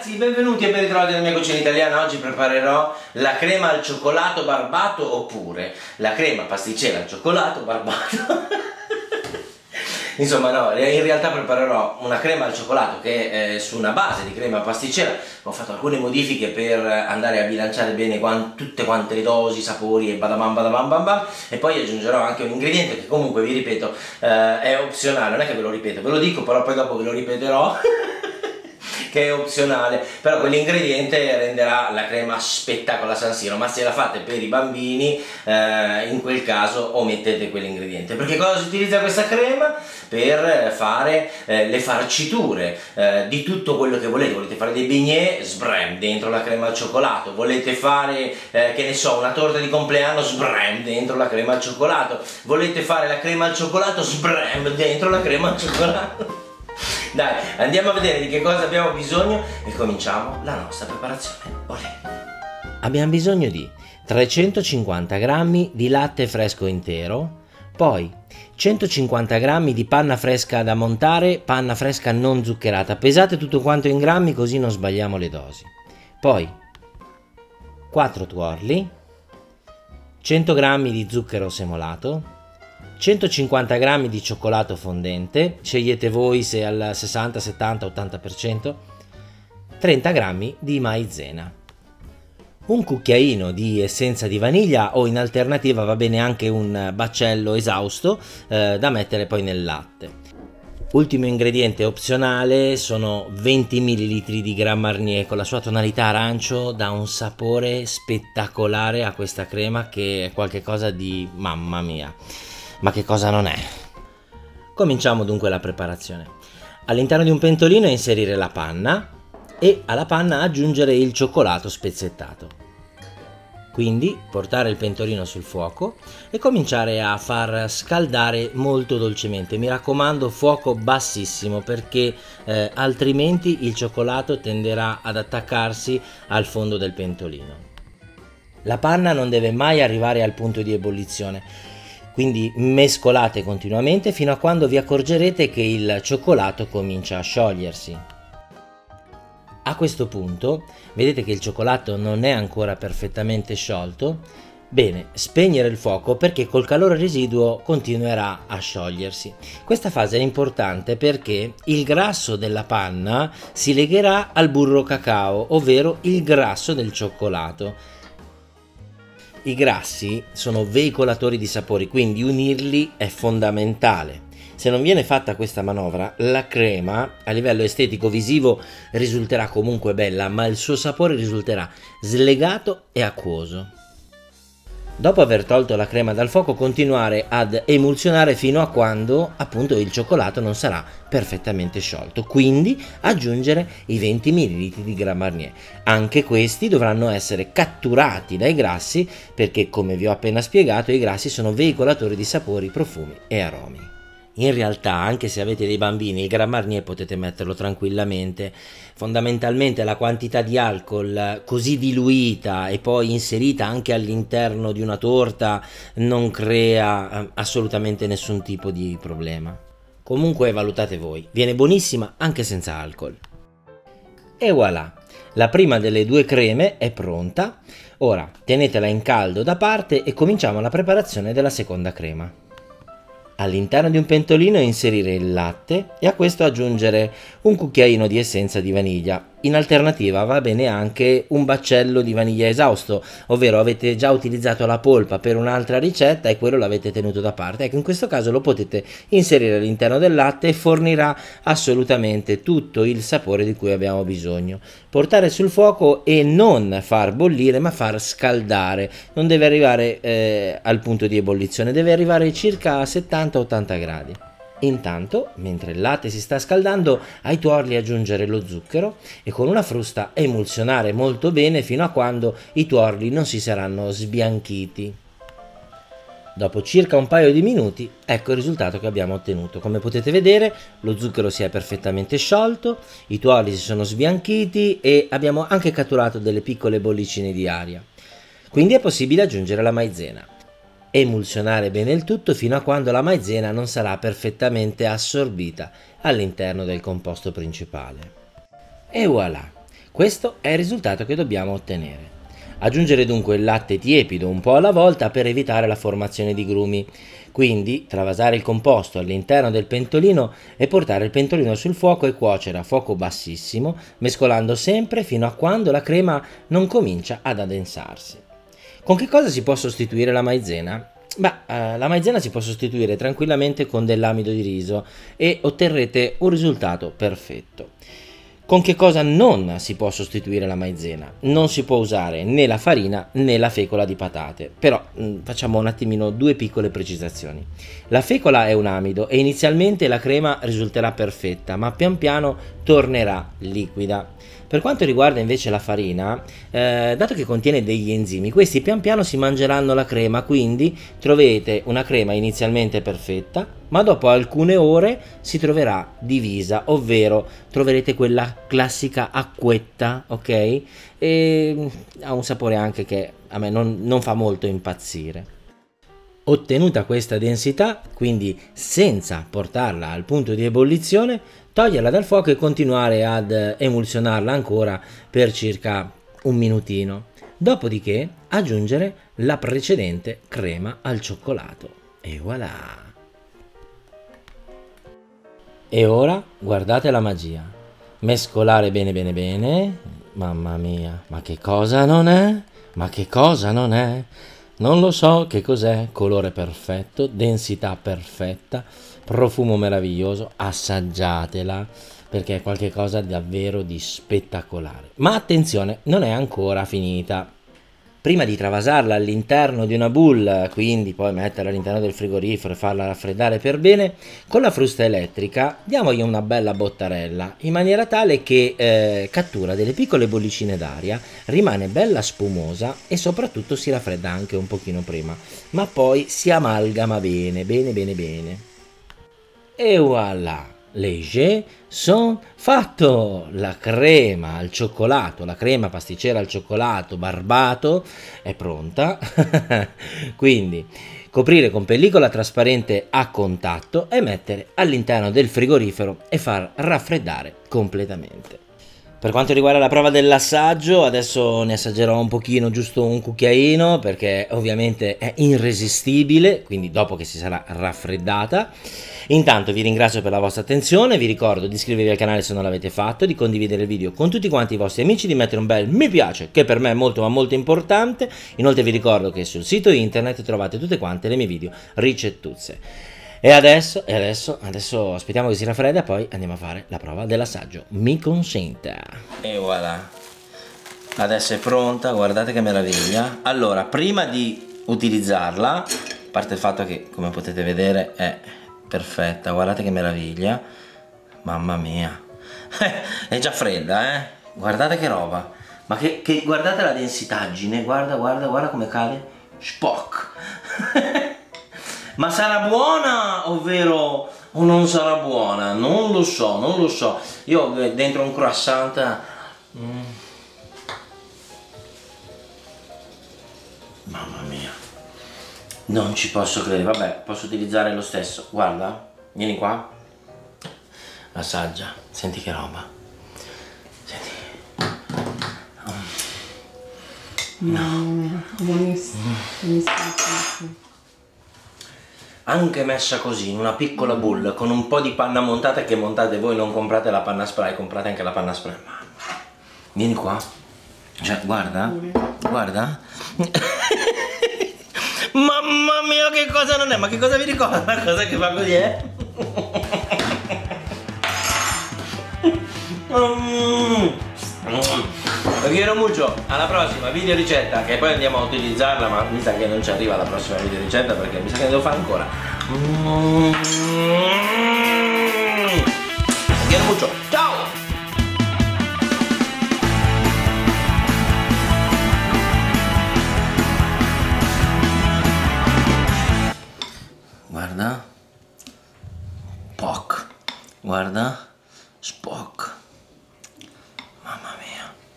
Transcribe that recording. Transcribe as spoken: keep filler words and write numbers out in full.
ragazzi, benvenuti e ben ritrovati nella mia cucina italiana. Oggi preparerò la crema al cioccolato barbato oppure la crema pasticcera al cioccolato barbato. Insomma no, in realtà preparerò una crema al cioccolato che è su una base di crema pasticcera. Ho fatto alcune modifiche per andare a bilanciare bene quant tutte quante le dosi, sapori e badabam badabam bam bam. E poi aggiungerò anche un ingrediente che comunque, vi ripeto, eh, è opzionale. Non è che ve lo ripeto, ve lo dico, però poi dopo ve lo ripeterò. Che è opzionale, però quell'ingrediente renderà la crema spettacola San Siro. Ma se la fate per i bambini, eh, in quel caso omettete quell'ingrediente. Perché cosa si utilizza questa crema? Per fare eh, le farciture eh, di tutto quello che volete. Volete fare dei beignet, sbram, dentro la crema al cioccolato. Volete fare, eh, che ne so, una torta di compleanno, sbram, dentro la crema al cioccolato. Volete fare la crema al cioccolato, sbram, dentro la crema al cioccolato. Dai, andiamo a vedere di che cosa abbiamo bisogno e cominciamo la nostra preparazione. Olè. Abbiamo bisogno di trecentocinquanta grammi di latte fresco intero, poi centocinquanta grammi di panna fresca da montare, panna fresca non zuccherata. Pesate tutto quanto in grammi così non sbagliamo le dosi. Poi quattro tuorli, cento grammi di zucchero semolato, centocinquanta grammi di cioccolato fondente, scegliete voi se al sessanta, settanta, ottanta per cento, trenta grammi di maizena, un cucchiaino di essenza di vaniglia o in alternativa va bene anche un baccello esausto eh, da mettere poi nel latte. Ultimo ingrediente opzionale sono venti millilitri di Grand Marnier con la sua tonalità arancio, dà un sapore spettacolare a questa crema che è qualcosa di mamma mia. Ma che cosa non è? Cominciamo dunque la preparazione. All'interno di un pentolino inserire la panna e alla panna aggiungere il cioccolato spezzettato. Quindi portare il pentolino sul fuoco e cominciare a far scaldare molto dolcemente. Mi raccomando, fuoco bassissimo perché eh, altrimenti il cioccolato tenderà ad attaccarsi al fondo del pentolino. La panna non deve mai arrivare al punto di ebollizione. Quindi mescolate continuamente fino a quando vi accorgerete che il cioccolato comincia a sciogliersi. A questo punto vedete che il cioccolato non è ancora perfettamente sciolto. Bene, spegnere il fuoco perché col calore residuo continuerà a sciogliersi. Questa fase è importante perché il grasso della panna si legherà al burro cacao, ovvero il grasso del cioccolato. I grassi sono veicolatori di sapori, quindi unirli è fondamentale. Se non viene fatta questa manovra, la crema a livello estetico visivo risulterà comunque bella, ma il suo sapore risulterà slegato e acquoso. Dopo aver tolto la crema dal fuoco, continuare ad emulsionare fino a quando appunto il cioccolato non sarà perfettamente sciolto, quindi aggiungere i venti millilitri di Grand Marnier. Anche questi dovranno essere catturati dai grassi perché, come vi ho appena spiegato, i grassi sono veicolatori di sapori, profumi e aromi. In realtà, anche se avete dei bambini, il Grand Marnier potete metterlo tranquillamente. Fondamentalmente la quantità di alcol così diluita e poi inserita anche all'interno di una torta non crea assolutamente nessun tipo di problema. Comunque valutate voi, viene buonissima anche senza alcol. E voilà, la prima delle due creme è pronta. Ora tenetela in caldo da parte e cominciamo la preparazione della seconda crema. All'interno di un pentolino inserire il latte e a questo aggiungere un cucchiaino di essenza di vaniglia. In alternativa va bene anche un baccello di vaniglia esausto, ovvero avete già utilizzato la polpa per un'altra ricetta e quello l'avete tenuto da parte. Ecco, in questo caso lo potete inserire all'interno del latte e fornirà assolutamente tutto il sapore di cui abbiamo bisogno. Portare sul fuoco e non far bollire ma far scaldare. Non deve arrivare eh, al punto di ebollizione, deve arrivare circa a settanta ottanta gradi. Intanto, mentre il latte si sta scaldando, ai tuorli aggiungere lo zucchero e con una frusta emulsionare molto bene fino a quando i tuorli non si saranno sbianchiti. Dopo circa un paio di minuti, ecco il risultato che abbiamo ottenuto. Come potete vedere, lo zucchero si è perfettamente sciolto, i tuorli si sono sbianchiti e abbiamo anche catturato delle piccole bollicine di aria. Quindi è possibile aggiungere la maizena. Emulsionare bene il tutto fino a quando la maizena non sarà perfettamente assorbita all'interno del composto principale. E voilà! Questo è il risultato che dobbiamo ottenere. Aggiungere dunque il latte tiepido un po' alla volta per evitare la formazione di grumi. Quindi travasare il composto all'interno del pentolino e portare il pentolino sul fuoco e cuocere a fuoco bassissimo, mescolando sempre fino a quando la crema non comincia ad addensarsi. Con che cosa si può sostituire la maizena? Beh, eh, la maizena si può sostituire tranquillamente con dell'amido di riso e otterrete un risultato perfetto. Con che cosa non si può sostituire la maizena? Non si può usare né la farina né la fecola di patate, però mh, facciamo un attimino due piccole precisazioni. La fecola è un amido e inizialmente la crema risulterà perfetta, ma pian piano tornerà liquida. Per quanto riguarda invece la farina, eh, dato che contiene degli enzimi, questi pian piano si mangeranno la crema, quindi troverete una crema inizialmente perfetta, ma dopo alcune ore si troverà divisa, ovvero troverete quella classica acquetta, ok? E ha un sapore anche che a me non, non fa molto impazzire. Ottenuta questa densità, quindi senza portarla al punto di ebollizione, toglierla dal fuoco e continuare ad emulsionarla ancora per circa un minutino. Dopodiché aggiungere la precedente crema al cioccolato. E voilà! E ora guardate la magia. Mescolare bene bene bene. Mamma mia, ma che cosa non è? Ma che cosa non è? Non lo so che cos'è, colore perfetto, densità perfetta, profumo meraviglioso, assaggiatela perché è qualcosa davvero di spettacolare. Ma attenzione, non è ancora finita. Prima di travasarla all'interno di una boule, quindi poi metterla all'interno del frigorifero e farla raffreddare per bene, con la frusta elettrica diamogli una bella bottarella, in maniera tale che eh, cattura delle piccole bollicine d'aria, rimane bella spumosa e soprattutto si raffredda anche un pochino prima, ma poi si amalgama bene, bene, bene, bene. E voilà! Les jeux sont fatto, la crema al cioccolato, la crema pasticcera al cioccolato barbato è pronta. Quindi coprire con pellicola trasparente a contatto e mettere all'interno del frigorifero e far raffreddare completamente. Per quanto riguarda la prova dell'assaggio, adesso ne assaggerò un pochino, giusto un cucchiaino, perché ovviamente è irresistibile, quindi dopo che si sarà raffreddata. Intanto vi ringrazio per la vostra attenzione, vi ricordo di iscrivervi al canale se non l'avete fatto, di condividere il video con tutti quanti i vostri amici, di mettere un bel mi piace, che per me è molto ma molto importante. Inoltre vi ricordo che sul sito internet trovate tutte quante le mie video ricettuzze. E adesso, e adesso, adesso aspettiamo che si raffredda e poi andiamo a fare la prova dell'assaggio. Mi consenta. E voilà. Adesso è pronta, guardate che meraviglia. Allora, prima di utilizzarla, a parte il fatto che, come potete vedere, è perfetta, guardate che meraviglia. Mamma mia. È già fredda, eh? Guardate che roba. Ma che, che guardate la densitaggine, guarda, guarda, guarda come cade. Spock. Ma sarà buona, ovvero o non sarà buona? Non lo so, non lo so. Io dentro un croissant... Mm. Mamma mia. Non ci posso credere. Vabbè, posso utilizzare lo stesso. Guarda, vieni qua. Assaggia. Senti che roba. Senti. No, buonissimo. Buonissimo. Anche messa così in una piccola bowl con un po' di panna montata, che montate voi, non comprate la panna spray, comprate anche la panna spray. Vieni qua, cioè guarda, guarda. Mamma mia, che cosa non è, ma che cosa vi ricorda la cosa che fa così, eh? Lo quiero mucho, alla prossima video ricetta, che poi andiamo a utilizzarla, ma mi sa che non ci arriva la prossima video ricetta perché mi sa che ne devo fare ancora. Lo quiero mucho, ciao! Guarda, Poc, guarda, Spock, mamma mia.